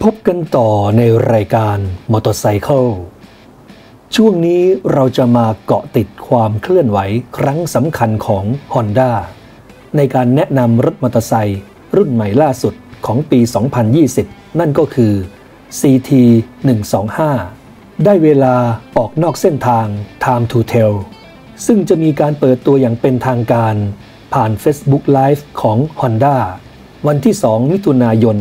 พบกันต่อในรายการมอเตอร์ไซค์ช่วงนี้เราจะมาเกาะติดความเคลื่อนไหวครั้งสำคัญของ Honda ในการแนะนำรถมอเตอร์ไซค์รุ่นใหม่ล่าสุดของปี 2020 นั่นก็คือ CT 125 ได้เวลาออกนอกเส้นทาง Time to Tell ซึ่งจะมีการเปิดตัวอย่างเป็นทางการผ่าน Facebook Live ของ Honda วันที่ 2 มิถุนายน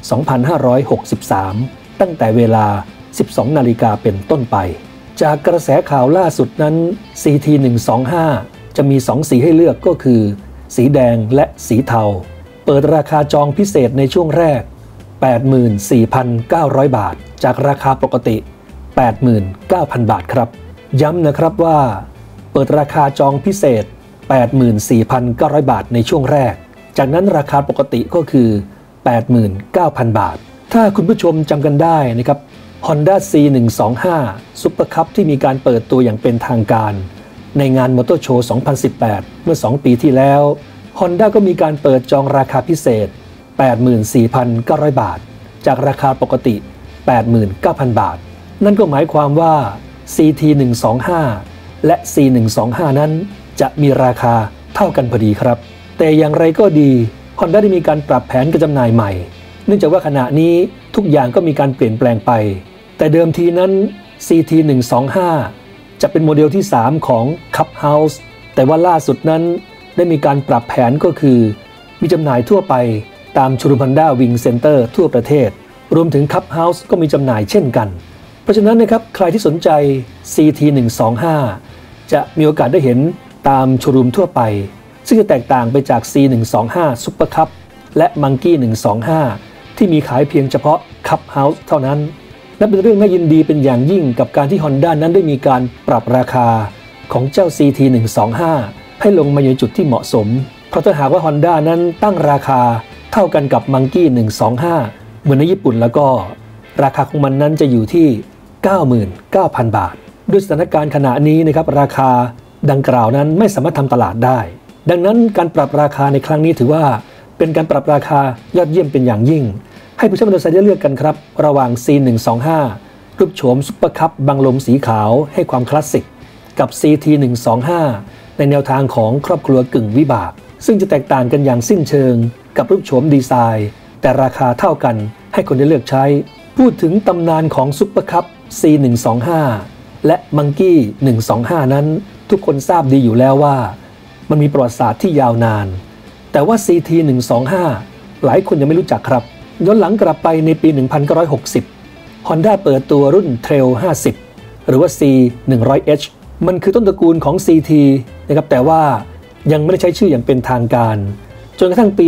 2563 ตั้งแต่เวลา 12 นาฬิกาเป็นต้นไปจากกระแสข่าวล่าสุดนั้น CT 125 จะมี 2 สีให้เลือกก็คือสีแดงและสีเทาเปิดราคาจองพิเศษในช่วงแรก 84,900 บาทจากราคาปกติ 89,000 บาทครับย้ำนะครับว่าเปิดราคาจองพิเศษ 84,900 บาทในช่วงแรกจากนั้นราคาปกติก็คือ 89,000 บาทถ้าคุณผู้ชมจำกันได้นะครับ Honda C125 Super Cup ที่มีการเปิดตัวอย่างเป็นทางการในงานมอเตอร์โชว์ 2018 เมื่อ 2 ปีที่แล้ว Honda ก็มีการเปิดจองราคาพิเศษ 84,900 บาทจากราคาปกติ 89,000 บาทนั่นก็หมายความว่า CT125 และ C125 นั้นจะมีราคาเท่ากันพอดีครับแต่อย่างไรก็ดี Honda ได้มีการปรับแผนการจำหน่ายใหม่เนื่องจากว่าขณะนี้ทุกอย่างก็มีการเปลี่ยนแปลงไปแต่เดิมทีนั้น CT125 จะเป็นโมเดลที่ 3 ของ Cup House แต่ว่าล่าสุดนั้นได้มีการปรับแผนก็คือมีจำหน่ายทั่วไปตามโชว์รูม Honda Wing Center ทั่วประเทศรวมถึง Cup House ก็มีจำหน่ายเช่นกันเพราะฉะนั้นนะครับใครที่สนใจ CT125 จะมีโอกาสได้เห็นตามโชว์รูมทั่วไปซึ่งจะแตกต่างไปจาก C125 Super Cup และ Monkey 125 ที่มีขายเพียงเฉพาะ Cup House เท่านั้นและเป็นเรื่องน่ายินดีเป็นอย่างยิ่งกับการที่ Honda นั้นได้มีการปรับราคาของเจ้า CT 125ให้ลงมาอยู่ในจุดที่เหมาะสมเพราะถ้าหากว่า Honda นั้นตั้งราคาเท่ากันกับ Monkey 125 เหมือนในญี่ปุ่นแล้วก็ราคาของมันนั้นจะอยู่ที่ 99,000 บาทด้วยสถานการณ์ขณะนี้นะครับราคาดังกล่าวนั้นไม่สามารถทำตลาดได้ดังนั้นการปรับราคาในครั้งนี้ถือว่าเป็นการปรับราคายอดเยี่ยมเป็นอย่างยิ่งให้ผู้ใช้มอเตอร์ไซค์ได้เลือกกันครับระหว่าง C125 รูปโฉมซุปเปอร์คัพบังลมสีขาวให้ความคลาสสิกกับ CT125 ในแนวทางของครอบครัวกึ่งวิบากซึ่งจะแตกต่างกันอย่างสิ้นเชิงกับรูปโฉมดีไซน์แต่ราคาเท่ากันให้คนได้เลือกใช้พูดถึงตำนานของซุปเปอร์คัพ C125 และมังกี้125 นั้นทุกคนทราบดีอยู่แล้วว่ามันมีประวัติศาสตร์ที่ยาวนานแต่ว่า CT125 หลายคนยังไม่รู้จักครับย้อนหลังกลับไปในปี 1960 Honda เปิดตัวรุ่น Trail 50 หรือว่า C100H มันคือต้นตระกูลของ CT นะครับแต่ว่ายังไม่ได้ใช้ชื่ออย่างเป็นทางการจนกระทั่งปี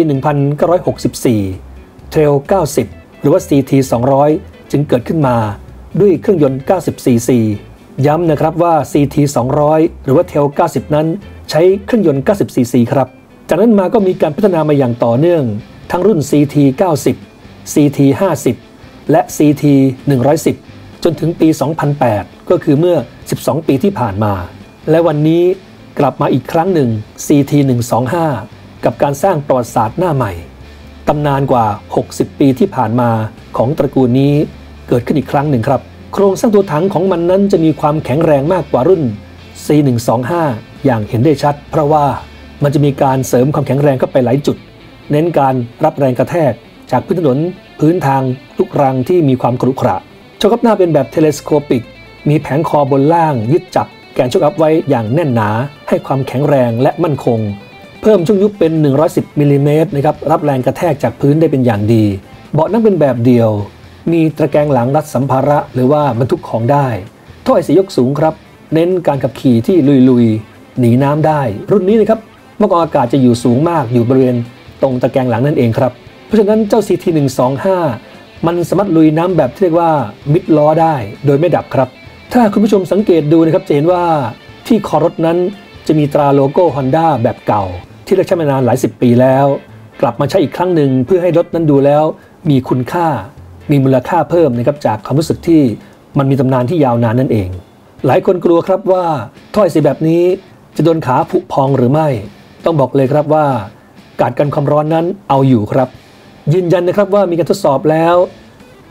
1964 Trail 90 หรือว่า CT 200 จึงเกิดขึ้นมาด้วยเครื่องยนต์90 cc ย้ำนะครับว่า CT 200 หรือว่า Trail 90 นั้นใช้เครื่องยนต์90 cc ครับจากนั้นมาก็มีการพัฒนามาอย่างต่อเนื่องทั้งรุ่น CT 90 CT 50 และ CT 110 จนถึงปี 2008 ก็คือเมื่อ 12 ปีที่ผ่านมาและวันนี้กลับมาอีกครั้งหนึ่ง CT 125 กับการสร้างประวัติศาสตร์หน้าใหม่ตำนานกว่า 60 ปีที่ผ่านมาของตระกูลนี้เกิดขึ้นอีกครั้งหนึ่งครับโครงสร้างตัวถังของมันนั้นจะมีความแข็งแรงมากกว่ารุ่น C125 อย่างเห็นได้ชัดเพราะว่ามันจะมีการเสริมความแข็งแรงเข้าไปหลายจุดเน้นการรับแรงกระแทกจากพื้นถนนพื้นทางลูกรังที่มีความขรุขระโชคอัพหน้าเป็นแบบเทเลสโคปิกมีแผงคอบนล่างยึดจับแกนโชคอัพไว้อย่างแน่นหนาให้ความแข็งแรงและมั่นคงเพิ่มช่วงยุบเป็น110มิลลิเมตรนะครับรับแรงกระแทกจากพื้นได้เป็นอย่างดีเบาะนั่งเป็นแบบเดียวมีตะแกรงหลังรัดสัมภาระหรือว่าบรรทุกของได้ท่อไอเสียยกสูงครับเน้นการขับขี่ที่ลุยๆหนีน้ำได้รุ่นนี้นะครับเมื่อกองอากาศจะอยู่สูงมากอยู่บริเวณตรงตะแกรงหลังนั่นเองครับเพราะฉะนั้นเจ้า CT125 มันสามารถลุยน้ำแบบที่เรียกว่ามิดล้อได้โดยไม่ดับครับถ้าคุณผู้ชมสังเกตดูนะครับจะเห็นว่าที่คอรถนั้นจะมีตราโลโก้ Honda แบบเก่าที่เราใช้มานานหลายสิบปีแล้วกลับมาใช้อีกครั้งหนึ่งเพื่อให้รถนั้นดูแล้วมีคุณค่ามีมูลค่าเพิ่มนะครับจากความรู้สึกที่มันมีตำนานที่ยาวนานนั่นเองหลายคนกลัวครับว่าถ้อยเสียแบบนี้จะโดนขาผุพองหรือไม่ต้องบอกเลยครับว่าการกันความร้อนนั้นเอาอยู่ครับยืนยันนะครับว่ามีการทดสอบแล้ว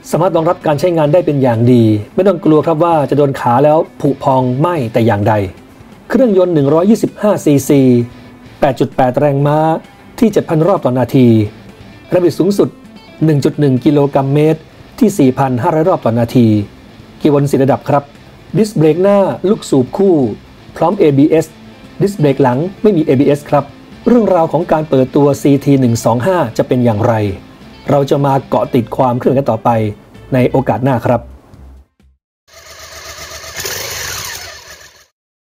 สามารถรองรับการใช้งานได้เป็นอย่างดีไม่ต้องกลัวครับว่าจะโดนขาแล้วผุพองไหม้แต่อย่างใดเครื่องยนต์125ซีซี 8.8 แรงม้าที่ 7,000 รอบต่อนาทีแรงบิดสูงสุด 1.1 กิโลกรัมเมตรที่ 4,500 รอบต่อนาทีเกียร์วน4ระดับครับดิสเบรกหน้าลูกสูบคู่พร้อม ABS ดิสเบรกหลังไม่มี ABS ครับเรื่องราวของการเปิดตัว CT125 จะเป็นอย่างไรเราจะมาเกาะติดความเคลื่อนไหวกันต่อไปในโอกาสหน้าครับ